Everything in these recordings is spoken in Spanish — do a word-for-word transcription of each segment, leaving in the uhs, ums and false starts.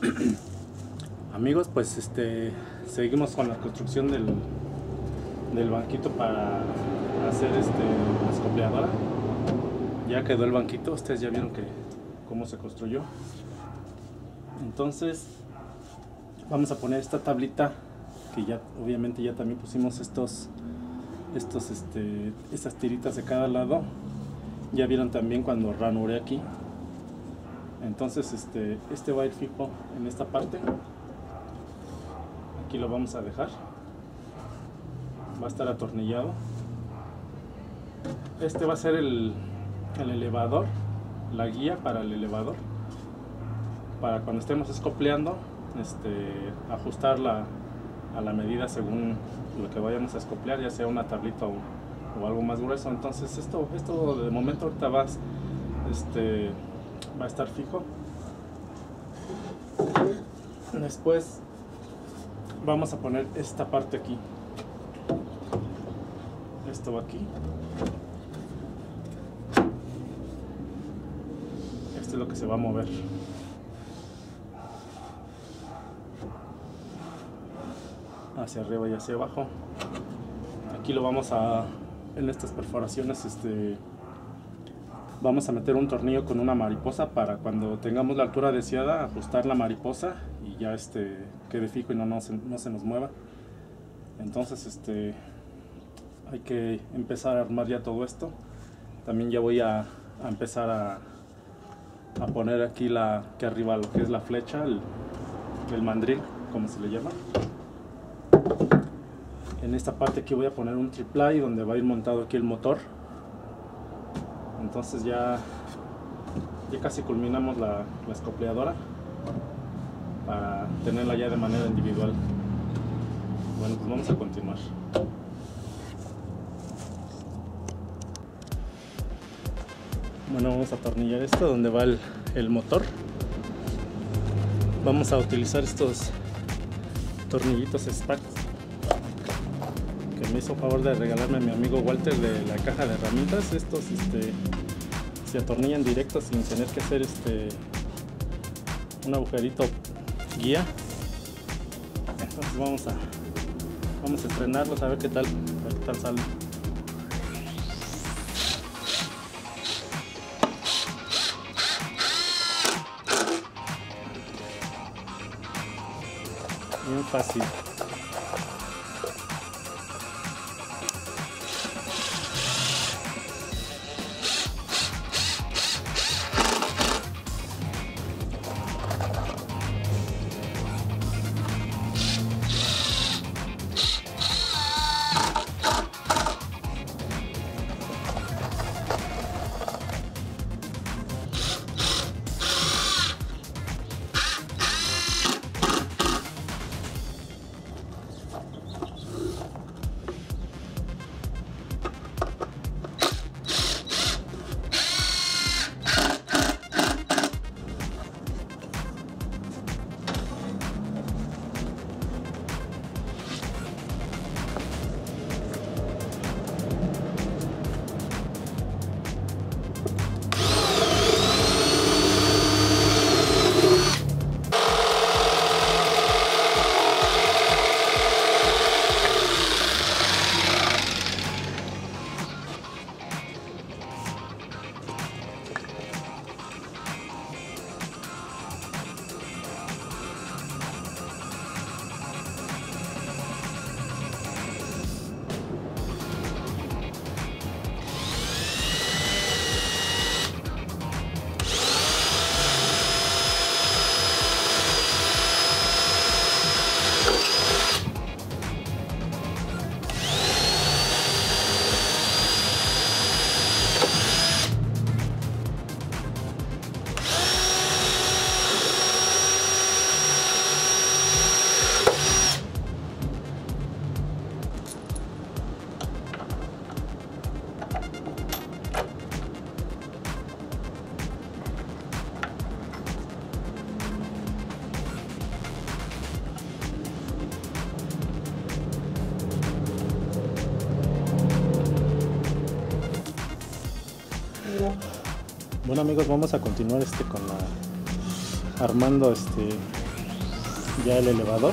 Amigos, pues este seguimos con la construcción del, del banquito para hacer este la escopleadora. Ya quedó el banquito, ustedes ya vieron que cómo se construyó. Entonces vamos a poner esta tablita, que ya obviamente ya también pusimos estos estos este estas tiritas de cada lado. Ya vieron también cuando ranuré aquí. Entonces este este va a ir fijo en esta parte. Aquí lo vamos a dejar, va a estar atornillado. Este va a ser el, el elevador, la guía para el elevador, para cuando estemos escopleando, este, ajustarla a la medida según lo que vayamos a escoplear, ya sea una tablita o, o algo más grueso. Entonces esto, esto de momento ahorita va, este, va a estar fijo. Después vamos a poner esta parte aquí. Esto va aquí. Esto es lo que se va a mover. Hacia arriba y hacia abajo. Aquí lo vamos a, en estas perforaciones, este, vamos a meter un tornillo con una mariposa para cuando tengamos la altura deseada ajustar la mariposa y ya este quede fijo y no, no, se, no se nos mueva. Entonces este hay que empezar a armar ya todo esto. También ya voy a, a empezar a, a poner aquí la que arriba lo que es la flecha, el, el mandril, como se le llama. En esta parte aquí voy a poner un triplay donde va a ir montado aquí el motor. Entonces ya, ya casi culminamos la, la escopleadora para tenerla ya de manera individual. Bueno, pues vamos a continuar. Bueno, vamos a atornillar esto donde va el, el motor. Vamos a utilizar estos tornillitos Spark que me hizo favor de regalarme mi amigo Walter de la caja de herramientas. Estos este, se atornillan directos sin tener que hacer este un agujerito guía. Entonces vamos a vamos a estrenarlos a ver qué tal, a ver qué tal sale. Bien fácil. Bueno amigos, vamos a continuar este con la armando este ya el elevador.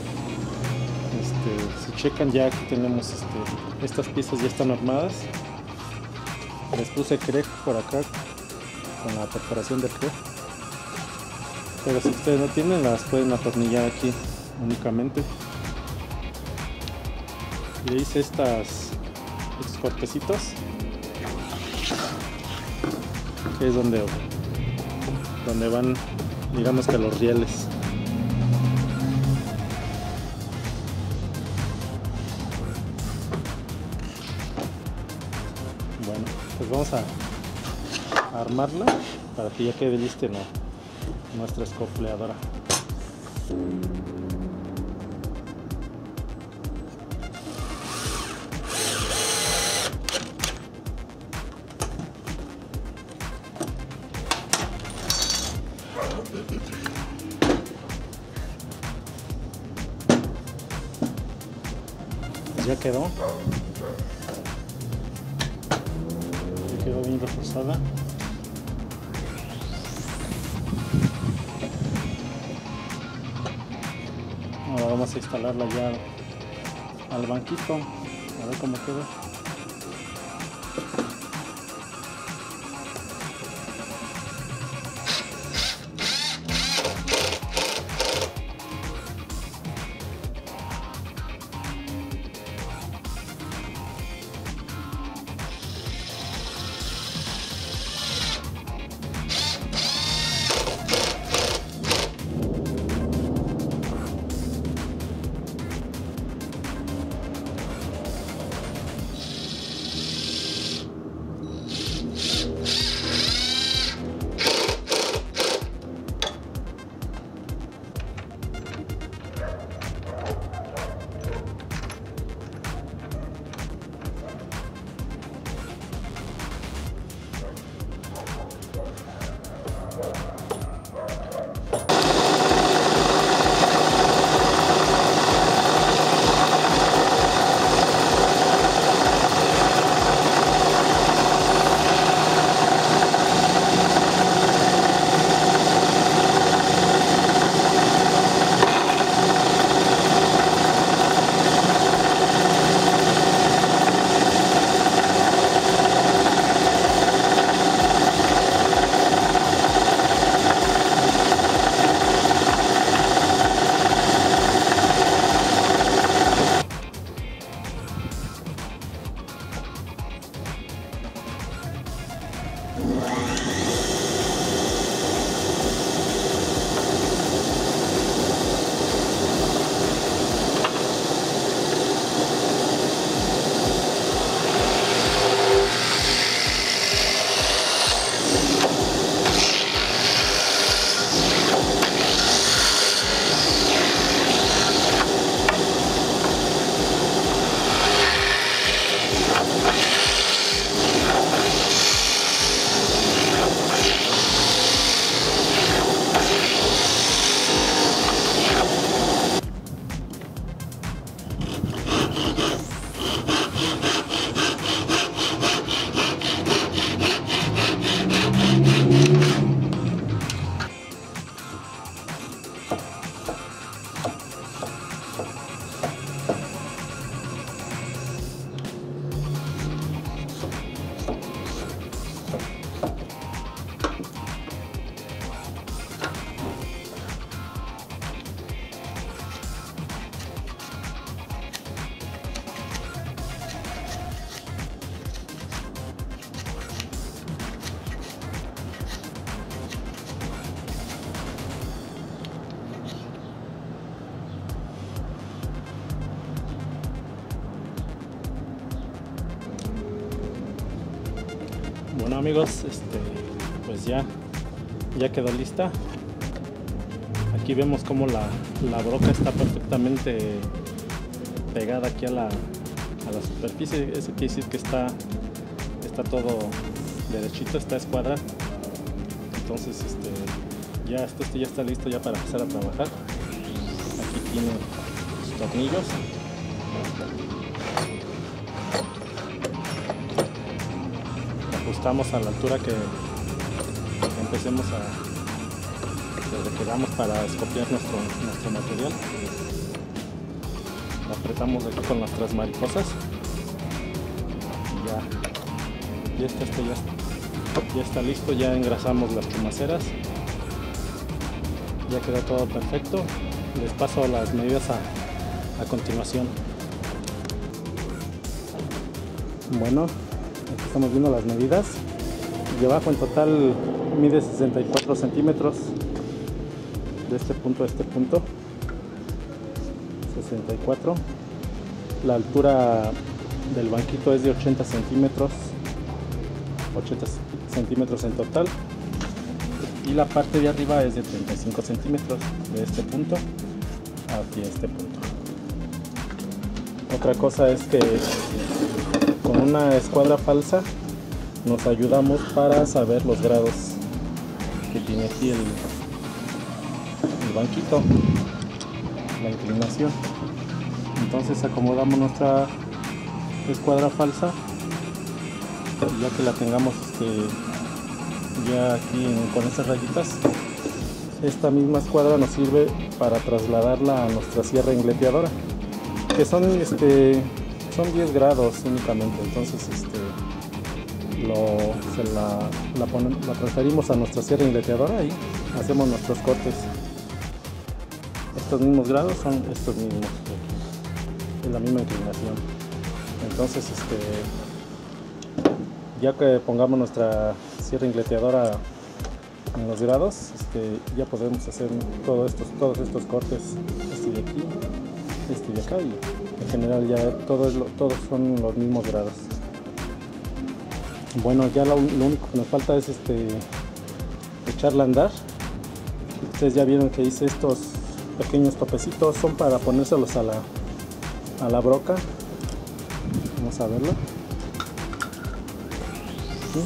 Este, si checan, ya aquí tenemos este, estas piezas ya están armadas. Les puse crack por acá con la perforación del crack, pero si ustedes no tienen, las pueden atornillar aquí únicamente. Le hice estas, estos cortecitos, que es donde, donde van, digamos que los rieles. Bueno, pues vamos a, a armarla para que ya quede lista ¿no? nuestra escopleadora. Pues ya quedó. Ya quedó bien reforzada. Ahora vamos a instalarla ya al banquito, a ver cómo queda. Bueno amigos, este, pues ya, ya quedó lista. Aquí vemos como la, la broca está perfectamente pegada aquí a la, a la superficie. Eso quiere decir que está, está todo derechito, está escuadrado. Entonces este, ya esto, esto ya está listo ya para empezar a trabajar. Aquí tiene sus tornillos. Ajustamos a la altura que empecemos a que requeramos para escopiar nuestro, nuestro material. Lo apretamos aquí con nuestras mariposas y ya, ya está, esto ya, ya está listo. Ya engrasamos las chumaceras, ya quedó todo perfecto. Les paso las medidas a, a continuación. Bueno, aquí estamos viendo las medidas. De abajo en total mide sesenta y cuatro centímetros, de este punto a este punto, sesenta y cuatro. La altura del banquito es de ochenta centímetros, ochenta centímetros en total, y la parte de arriba es de treinta y cinco centímetros, de este punto aquí a este punto. Otra cosa es que con una escuadra falsa nos ayudamos para saber los grados que tiene aquí el, el banquito, la inclinación. Entonces acomodamos nuestra escuadra falsa y ya que la tengamos este, ya aquí en, con estas rayitas, esta misma escuadra nos sirve para trasladarla a nuestra sierra ingleteadora, que son este son diez grados únicamente. Entonces este Lo, se la, la, ponen, la transferimos a nuestra sierra ingleteadora y hacemos nuestros cortes. Estos mismos grados son estos mismos, es la misma inclinación. Entonces este ya que pongamos nuestra sierra ingleteadora en los grados, este, ya podemos hacer todos estos, todos estos cortes, este de aquí, este de acá, y en general ya todos, todos son los mismos grados. Bueno, ya lo, lo único que nos falta es este echarla a andar. Ustedes ya vieron que hice estos pequeños topecitos, son para ponérselos a la, a la broca. Vamos a verlo. ¿Sí?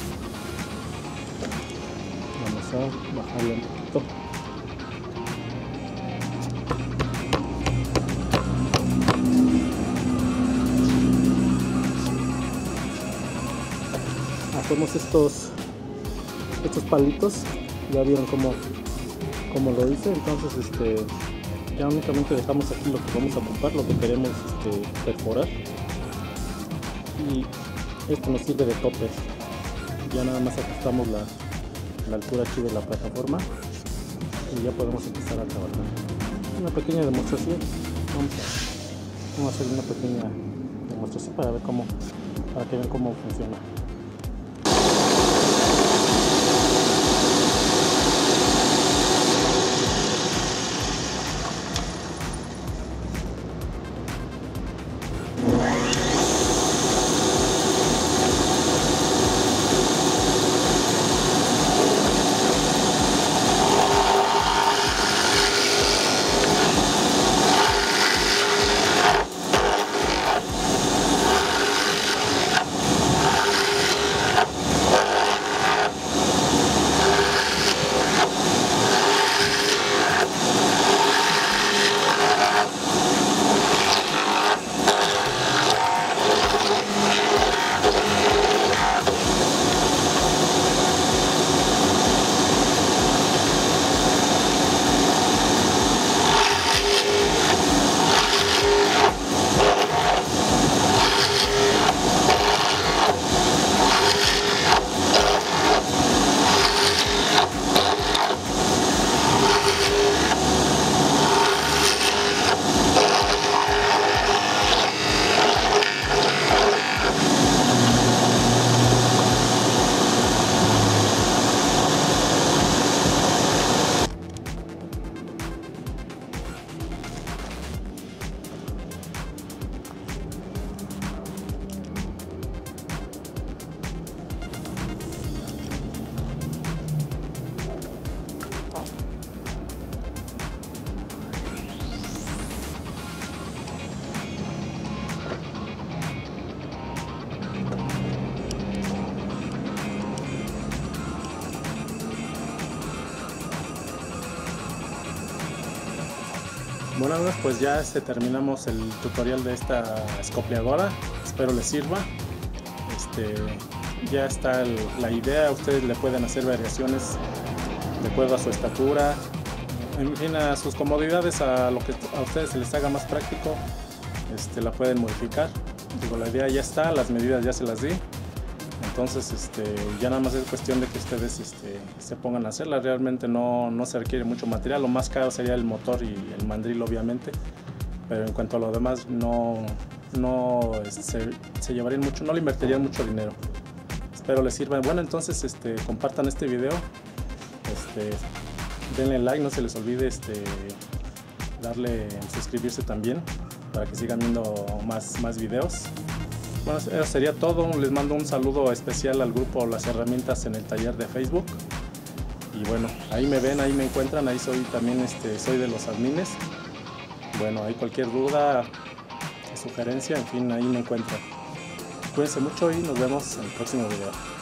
Vamos a bajarle un poquito. Hacemos estos estos palitos, ya vieron cómo, cómo lo hice. Entonces este ya únicamente dejamos aquí lo que vamos a ocupar, lo que queremos este, perforar, y esto nos sirve de topper. Ya nada más ajustamos la, la altura aquí de la plataforma y ya podemos empezar a trabajar. Una pequeña demostración, vamos a, vamos a hacer una pequeña demostración para ver cómo, para que vean cómo funciona. Bueno amigos, pues ya este, terminamos el tutorial de esta escopiadora, espero les sirva. Este, ya está el, la idea, ustedes le pueden hacer variaciones de acuerdo a su estatura, en fin, a sus comodidades, a lo que a ustedes se les haga más práctico, este, la pueden modificar. Digo, la idea ya está, las medidas ya se las di, entonces este, ya nada más es cuestión de que ustedes este, se pongan a hacerla. Realmente no, no se requiere mucho material, lo más caro sería el motor y el mandril obviamente, pero en cuanto a lo demás no, no se, se llevarían mucho, no le invertirían mucho dinero. Espero les sirva. Bueno, entonces este, compartan este video, este, denle like, no se les olvide este, darle en suscribirse también para que sigan viendo más, más videos. Bueno, eso sería todo. Les mando un saludo especial al grupo Las Herramientas en el Taller de Facebook. Y bueno, ahí me ven, ahí me encuentran, ahí soy también, este, soy de los admines. Bueno, ahí cualquier duda, sugerencia, en fin, ahí me encuentran. Cuídense mucho y nos vemos en el próximo video.